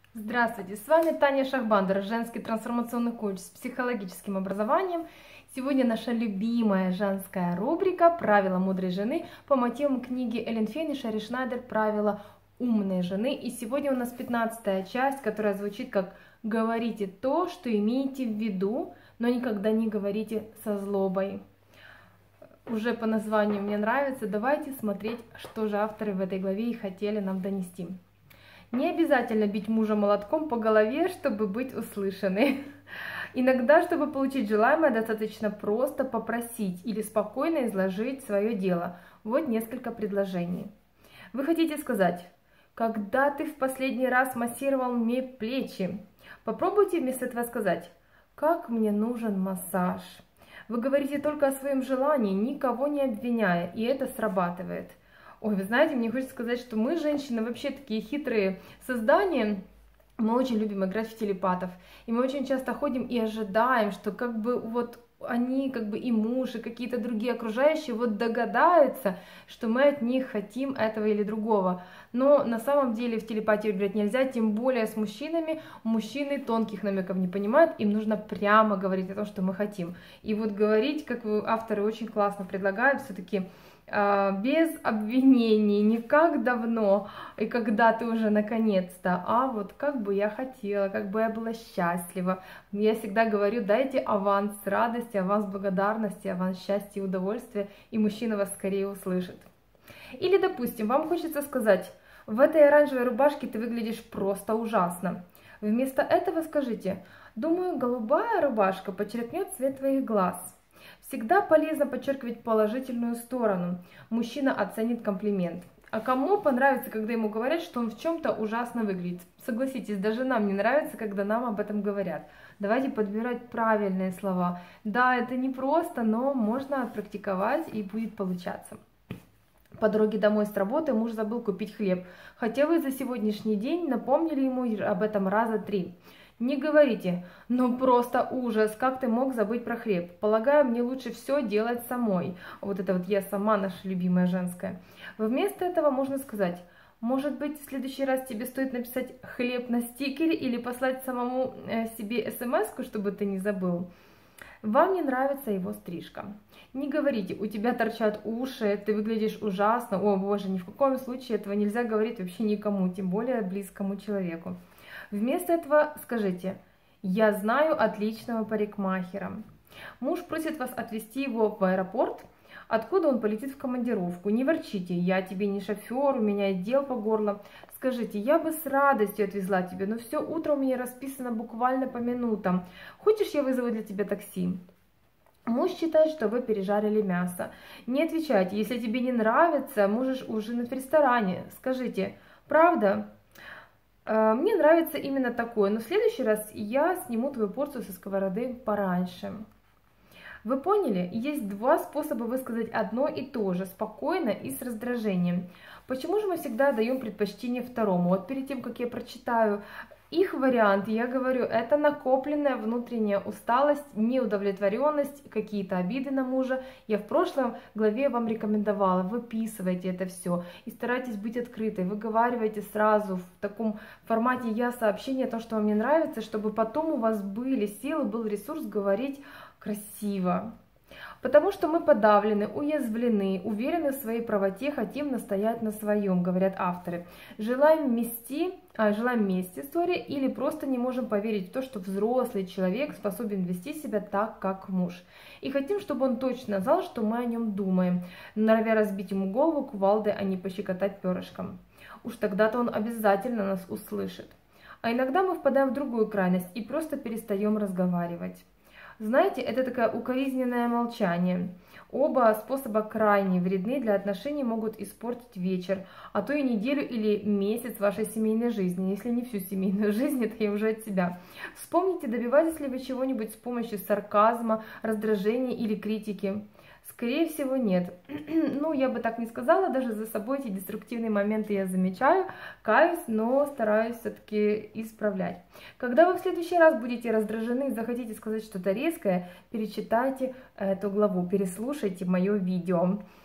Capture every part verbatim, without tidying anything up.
Здравствуйте, с вами Таня Шахбандер, женский трансформационный коуч с психологическим образованием. Сегодня наша любимая женская рубрика «Правила мудрой жены» по мотивам книги Эллен Фейн и Шерри Шнайдер «Правила умной жены». И сегодня у нас пятнадцатая часть, которая звучит как «Говорите то, что имеете в виду, но никогда не говорите со злобой». Уже по названию мне нравится. Давайте смотреть, что же авторы в этой главе и хотели нам донести. Не обязательно бить мужа молотком по голове, чтобы быть услышанной. Иногда, чтобы получить желаемое, достаточно просто попросить или спокойно изложить свое дело. Вот несколько предложений. Вы хотите сказать: «Когда ты в последний раз массировал мне плечи?» Попробуйте вместо этого сказать: «Как мне нужен массаж». Вы говорите только о своем желании, никого не обвиняя, и это срабатывает. Ой, вы знаете, мне хочется сказать, что мы, женщины, вообще такие хитрые создания. Мы очень любим играть в телепатов. И мы очень часто ходим и ожидаем, что как бы вот они, как бы и муж, и какие-то другие окружающие вот догадаются, что мы от них хотим этого или другого. Но на самом деле в телепатию играть нельзя, тем более с мужчинами. Мужчины тонких намеков не понимают, им нужно прямо говорить о том, что мы хотим. И вот говорить, как вы, авторы очень классно предлагают, все-таки без обвинений, не как давно и когда ты уже наконец-то, а вот как бы я хотела, как бы я была счастлива. Я всегда говорю: дайте аванс радости, аванс благодарности, аванс счастья и удовольствия, и мужчина вас скорее услышит. Или, допустим, вам хочется сказать: в этой оранжевой рубашке ты выглядишь просто ужасно. Вместо этого скажите: думаю, голубая рубашка подчеркнет цвет твоих глаз. Всегда полезно подчеркивать положительную сторону. Мужчина оценит комплимент. А кому понравится, когда ему говорят, что он в чем-то ужасно выглядит? Согласитесь, даже нам не нравится, когда нам об этом говорят. Давайте подбирать правильные слова. Да, это не просто, но можно практиковать и будет получаться. По дороге домой с работы муж забыл купить хлеб, хотя вы за сегодняшний день напомнили ему об этом раза три. Не говорите: ну просто ужас, как ты мог забыть про хлеб? Полагаю, мне лучше все делать самой. Вот это вот я сама, наша любимая женская. Вместо этого можно сказать: может быть, в следующий раз тебе стоит написать хлеб на стикере или послать самому себе смс-ку, чтобы ты не забыл. Вам не нравится его стрижка. Не говорите: у тебя торчат уши, ты выглядишь ужасно. О боже, ни в каком случае этого нельзя говорить вообще никому, тем более близкому человеку. Вместо этого скажите: я знаю отличного парикмахера. Муж просит вас отвезти его в аэропорт, откуда он полетит в командировку. Не ворчите: я тебе не шофер, у меня дел по горло. Скажите: я бы с радостью отвезла тебя, но все утро у меня расписано буквально по минутам. Хочешь, я вызову для тебя такси? Муж считает, что вы пережарили мясо. Не отвечайте: если тебе не нравится, можешь ужинать в ресторане. Скажите: правда? Мне нравится именно такое, но в следующий раз я сниму твою порцию со сковороды пораньше. Вы поняли? Есть два способа высказать одно и то же, спокойно и с раздражением. Почему же мы всегда даем предпочтение второму? Вот перед тем, как я прочитаю их вариант, я говорю: это накопленная внутренняя усталость, неудовлетворенность, какие-то обиды на мужа. Я в прошлой главе вам рекомендовала: выписывайте это все и старайтесь быть открытой, выговаривайте сразу в таком формате я сообщение о том, что вам не нравится, чтобы потом у вас были силы, был ресурс говорить красиво. Потому что мы подавлены, уязвлены, уверены в своей правоте, хотим настоять на своем, говорят авторы. Желаем мести, а, желаем мести, сори, или просто не можем поверить в то, что взрослый человек способен вести себя так, как муж. И хотим, чтобы он точно знал, что мы о нем думаем, норовя разбить ему голову кувалдой, а не пощекотать перышком. Уж тогда-то он обязательно нас услышит. А иногда мы впадаем в другую крайность и просто перестаем разговаривать. Знаете, это такое укоризненное молчание. Оба способа крайне вредны для отношений, могут испортить вечер, а то и неделю или месяц вашей семейной жизни. Если не всю семейную жизнь, это я уже от себя. Вспомните, добиваетесь ли вы чего-нибудь с помощью сарказма, раздражения или критики. Скорее всего, нет. Ну, я бы так не сказала, даже за собой эти деструктивные моменты я замечаю, каюсь, но стараюсь все-таки исправлять. Когда вы в следующий раз будете раздражены и захотите сказать что-то резкое, перечитайте эту главу, переслушайте мое видео.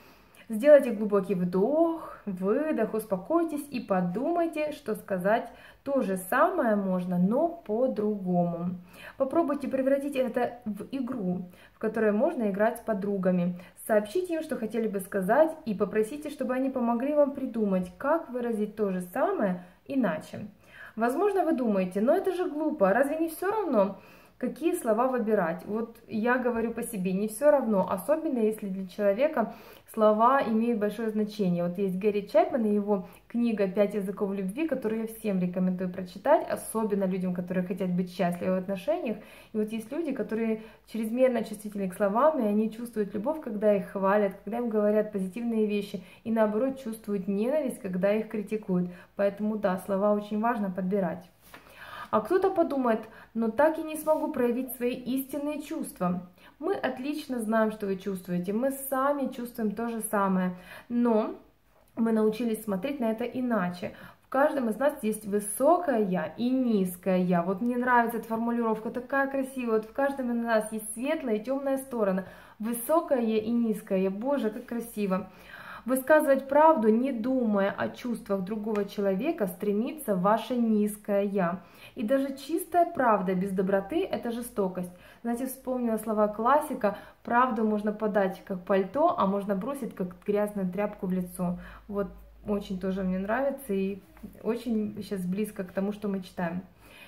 Сделайте глубокий вдох, выдох, успокойтесь и подумайте, что сказать то же самое можно, но по-другому. Попробуйте превратить это в игру, в которой можно играть с подругами. Сообщите им, что хотели бы сказать, и попросите, чтобы они помогли вам придумать, как выразить то же самое иначе. Возможно, вы думаете, но это же глупо, разве не все равно, какие слова выбирать? Вот я говорю по себе, не все равно, особенно если для человека слова имеют большое значение. Вот есть Гэри Чапман и его книга «Пять языков любви», которую я всем рекомендую прочитать, особенно людям, которые хотят быть счастливы в отношениях. И вот есть люди, которые чрезмерно чувствительны к словам, и они чувствуют любовь, когда их хвалят, когда им говорят позитивные вещи, и наоборот чувствуют ненависть, когда их критикуют. Поэтому да, слова очень важно подбирать. А кто-то подумает, но так и не смогу проявить свои истинные чувства. Мы отлично знаем, что вы чувствуете, мы сами чувствуем то же самое, но мы научились смотреть на это иначе. В каждом из нас есть высокое я и низкое я. Вот мне нравится эта формулировка, такая красивая. Вот в каждом из нас есть светлая и темная сторона. Высокое я и низкое я. Боже, как красиво. Высказывать правду, не думая о чувствах другого человека, стремится ваше низкое «я». И даже чистая правда без доброты – это жестокость. Знаете, вспомнила слова классика: правду можно подать как пальто, а можно бросить как грязную тряпку в лицо. Вот очень тоже мне нравится и очень сейчас близко к тому, что мы читаем.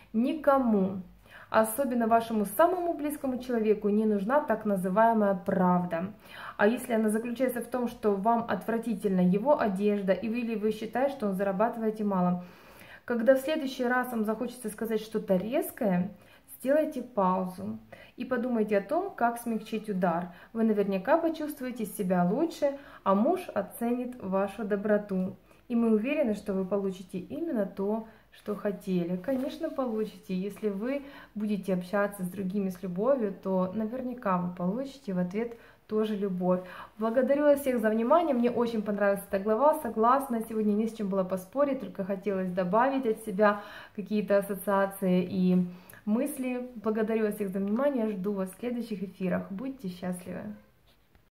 Никому, особенно вашему самому близкому человеку, не нужна так называемая правда. А если она заключается в том, что вам отвратительна его одежда, или вы считаете, что он зарабатываете мало, когда в следующий раз вам захочется сказать что-то резкое, сделайте паузу и подумайте о том, как смягчить удар. Вы наверняка почувствуете себя лучше, а муж оценит вашу доброту. И мы уверены, что вы получите именно то, что хотели. Конечно, получите. Если вы будете общаться с другими с любовью, то наверняка вы получите в ответ тоже любовь. Благодарю вас всех за внимание. Мне очень понравилась эта глава. Согласна, сегодня не с чем было поспорить, только хотелось добавить от себя какие-то ассоциации и мысли. Благодарю вас всех за внимание. Жду вас в следующих эфирах. Будьте счастливы!